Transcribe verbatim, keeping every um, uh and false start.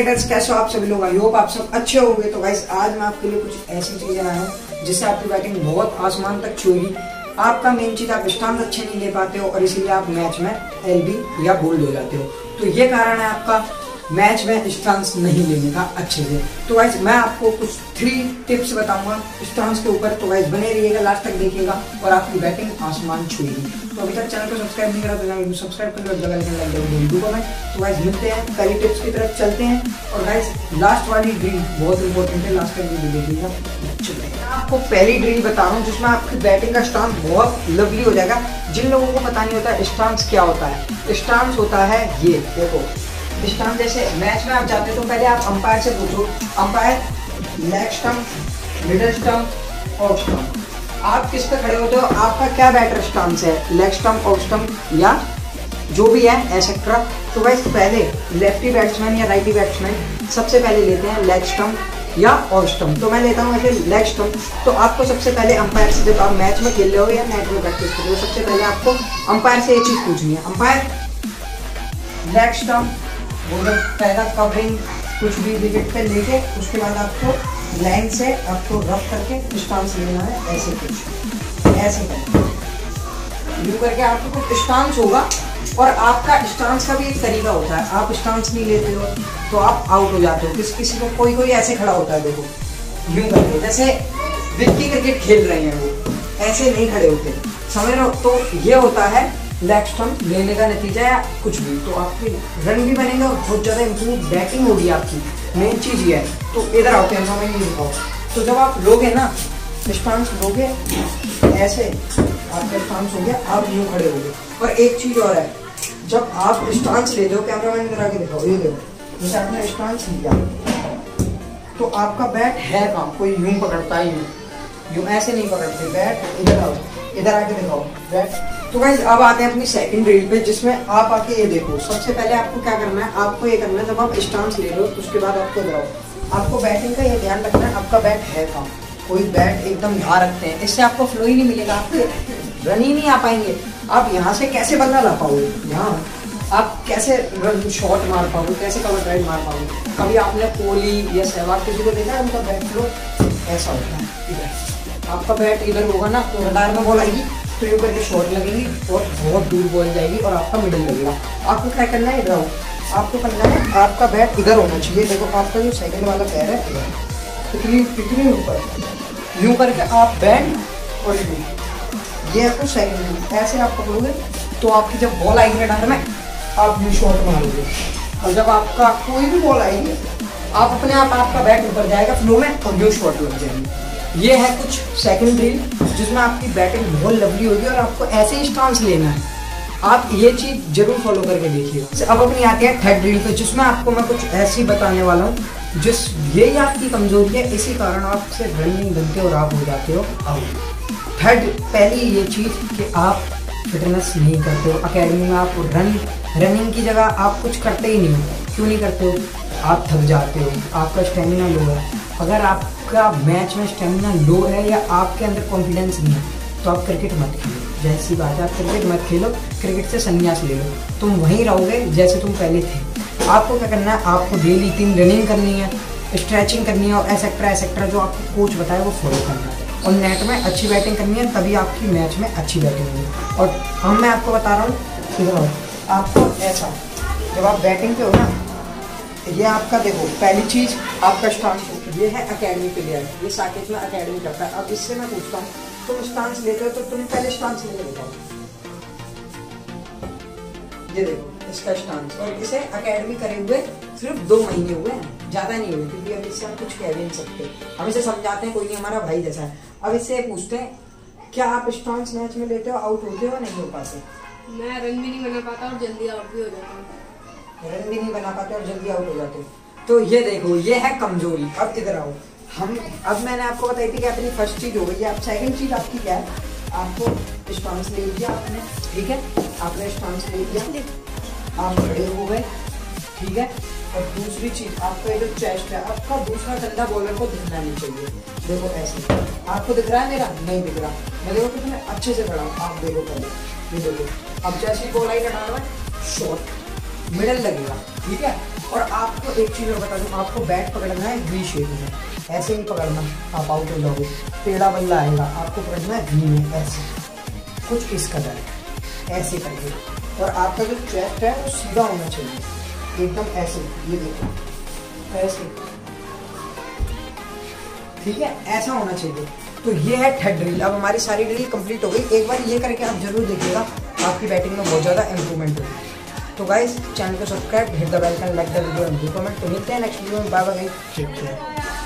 Cricketers, कैसे हो आप सभी लोग? आई होप आप सब अच्छे होंगे। तो गाइस आज मैं आपके लिए कुछ ऐसी चीजें लाया हूँ जिससे आपकी बैटिंग बहुत आसमान तक छूएगी। आपका मेन चीज, आप स्टांस अच्छे नहीं ले पाते हो और इसीलिए आप मैच में एलबी या बोल्ड हो जाते हो। तो ये कारण है आपका मैच में स्टांस नहीं लेने का अच्छे से। तो गाइस मैं आपको कुछ थ्री टिप्स बताऊंगा स्टांस के ऊपर। तो गाइस बने रहिएगा, लास्ट तक देखिएगा और आपकी बैटिंग आसमान छूएगी। तो अभी तक चैनल को सब्सक्राइब नहीं करा तो चैनल को सब्सक्राइब कर लो, जगह लाइक कर वीडियो को। तो गाइस मिलते हैं, पहली टिप्स की तरफ चलते हैं। और गाइस लास्ट वाली ड्रिल बहुत इंपॉर्टेंट है, लास्ट तक वीडियो देखिएगा। आपको पहली ड्रिल बता रहा हूँ जिसमें आपकी बैटिंग का स्टांस बहुत लवली हो जाएगा। जिन लोगों को पता नहीं होता स्टांस क्या होता है, स्टांस होता है ये देखो स्टांस। जैसे मैच में आप जाते हो तो पहले आप अंपायर से पूछो, umpire leg stump, middle stump, off stump, आप किस पे खड़े होते हो, आपका क्या बैटर स्टांस है, लेग स्टंप, ऑफ स्टंप या जो भी है एसेट्रा। तो वैसे पहले लेफ्टी बैट्समैन या राइटी बैट्समैन सबसे पहले लेते हैं लेग स्टंप या ऑफ स्टंप। तो मैं लेता हूँ ऐसे लेग स्टंप। तो आपको सबसे पहले अंपायर से, जब आप मैच में खेल रहे हो या नेट में प्रैक्टिस कर रहे हो, सबसे पहले आपको अंपायर से ये चीज़ पूछनी है, अंपायर लेग स्टंप पहला कवरिंग कुछ भी विकेट पे लेके उसके बाद आपको लाइन से आपको रफ करके स्टांस लेना है। ऐसे कुछ ऐसे करके करके आपको कुछ स्टांस होगा। और आपका स्टांस का भी एक तरीका होता है, आप स्टांस नहीं लेते हो तो आप आउट हो जाते हो। किसी किसी को कोई कोई ऐसे खड़ा होता है, देखो यूं करके, जैसे विक्की क्रिकेट खेल रहे हैं वो ऐसे नहीं खड़े होते, समझ रहे हो। तो ये होता है लेग स्टंप लेने का नतीजा या कुछ भी। तो आपके रन भी बनेगा और बहुत ज़्यादा इम्प्रूव बैटिंग होगी आपकी, मेन चीज़ ये है। तो इधर आओ, कैमरा में नहीं दिखाओ। तो जब आप लोगे ना स्टांस लोगे ऐसे, आपका स्टांस हो गया, आप यूँ खड़े होगे। और एक चीज़ और है, जब आप स्टांस ले दो, कैमरा मैन करा के दिखाओ, ये देखो जैसे आपने स्टांस लिया तो आपका बैट है कहाँ, कोई यूँ पकड़ता है, यूँ यूँ ऐसे नहीं पकड़ते बैट। इधर आओ, इधर आके दिखाओ बैट। तो गाइस अब आते हैं अपनी सेकंड ड्रिल पे, जिसमें आप आके ये देखो। सबसे पहले आपको क्या करना है, आपको ये करना है जब आप स्टांस ले रहे हो तो उसके बाद आपको जाओ, आपको बैटिंग का ये ध्यान रखना है आपका बैट है कहाँ। कोई बैट एकदम यहाँ रखते हैं, इससे आपको फ्लो ही नहीं मिलेगा, आपके रन ही नहीं आ पाएंगे। आप यहाँ से कैसे बल्ला ला पाओगे, यहाँ आप कैसे रन शॉट मार पाओगे, कैसे कवर ड्राइव मार पाओगे। कभी आपने कोहली या सहवाग किसी को देखा है, उनका बैट फ्लो ऐसा होता है, इधर आपका बैट इधर होगा ना तो रडार में बॉल आएगी तो ये करके शॉट लगेगी और बहुत दूर बॉल जाएगी और आपका मिडिल लगेगा। आपको क्या करना है, इधर आओ, आपको करना है आपका बैट इधर होना चाहिए। देखो आपका जो सेकंड वाला पैर है इधर, इतनी इतनी ऊपर यूँ करके आप बैंड और ये आपको सेकंड ऐसे आप पकड़ोगे तो आपकी जब बॉल आएगी रडार में आप यूँ शॉट मारोगे। और जब आपका कोई भी बॉल आएगी आप अपने आप आपका बैट ऊपर जाएगा फ्लो में और यूँ शॉट लग जाएगी। ये है कुछ सेकंड ड्रिल जिसमें आपकी बैटिंग बहुत लवली होगी और आपको ऐसे ही स्टांस लेना है। आप ये चीज़ जरूर फॉलो करके देखिए। अब अपनी आती है थर्ड ड्रिल पे, जिसमें आपको मैं कुछ ऐसी बताने वाला हूँ जिस यही आपकी कमजोरी है, इसी कारण आपसे रन नहीं बनते और आप हो जाते हो आउट। थर्ड पहली ये चीज़ कि आप फिटनेस नहीं करते हो। अकेडमी में आप रन रनिंग की जगह आप कुछ करते ही नहीं हो। क्यों नहीं करते हो, आप थक जाते हो, आपका स्टेमिना लो है। अगर आपका मैच में स्टेमिना लो है या आपके अंदर कॉन्फिडेंस नहीं है तो आप क्रिकेट मत खेलो। जैसी बात है, आप क्रिकेट मत खेलो, क्रिकेट से संन्यास ले लो, तुम वहीं रहोगे जैसे तुम पहले थे। आपको क्या करना है, आपको डेली तीन रनिंग करनी है, स्ट्रेचिंग करनी है और एसेक्ट्रा एसेक्ट्रा जो आपको कोच बताए वो फॉलो करना है। और नेट में अच्छी बैटिंग करनी है, तभी आपकी मैच में अच्छी बैटिंग होगी। और हम मैं आपको बता रहा हूँ, इधर आपको ऐसा जब आप बैटिंग पे हो ना, ये आपका देखो पहली चीज आपका स्टांस, ये है एकेडमी प्लेयर, ये साकेत में एकेडमी करता है। अब इससे मैं पूछता हूँ, तुम स्टांस लेते हो तो तुम पहले स्टांस लेके बताओ। ये देखो इसका स्टांस, और इसे एकेडमी करे हुए सिर्फ दो महीने हुए हैं, ज्यादा नहीं हुए, क्योंकि अब इससे हम कुछ कह भी नहीं सकते। हम इसे समझाते हैं, कोई नहीं, हमारा भाई जैसा है। अब इससे पूछते हैं, क्या आप स्टांस मैच में लेते हो, आउट होते हो नहीं हो पाते? मैं रन भी नहीं बना पाता और जल्दी आउट भी हो जाता हूँ। रन भी नहीं बना पाते और जल्दी आउट हो जाते हो। तो ये देखो ये है कमजोरी। अब इधर आओ, हम अब मैंने आपको बताई थी कि अपनी फर्स्ट चीज हो गई है। अब सेकंड चीज आपकी क्या है, आपको स्टांस ले लिया आपने, ठीक है, आपने स्टांस ले लिया, आप खड़े हो गए, ठीक है। और दूसरी चीज आपका जो चेस्ट है, आपका दूसरा डंडा बॉलर को दिखना नहीं चाहिए। देखो ऐसे, आपको दिख रहा है मेरा? नहीं दिख रहा। मैं देखो कि मैं अच्छे से खड़ा हूँ, आप देखो पहले, ये देखो। अब जैसे ही बॉल आई रडार में शॉट मिडल लगेगा, ठीक है। और आपको एक चीज़ और बता दूँ, आपको बैट पकड़ना है वी शेप में, ऐसे नहीं पकड़ना आप आउट हो जाओगे, टेढ़ा बल्ला आएगा, आपको पकड़ना है वी में, ऐसे कुछ इस कदर ऐसे करिए। और आपका जो चेस्ट है वो सीधा होना चाहिए एकदम ऐसे, ये देखो ऐसे, ठीक है, ऐसा होना चाहिए। तो ये है थर्ड ड्रिल। अब हमारी सारी ड्रिल कंप्लीट हो गई। एक बार ये करके आप जरूर देखिएगा, आपकी बैटिंग में बहुत ज़्यादा इंप्रूवमेंट होगी। तो गाइस चैनल को subscribe, hit the bell icon, like the video and comment. तो मिलते हैं नेक्स्ट वीडियो में, बाय बाय, टेक केयर।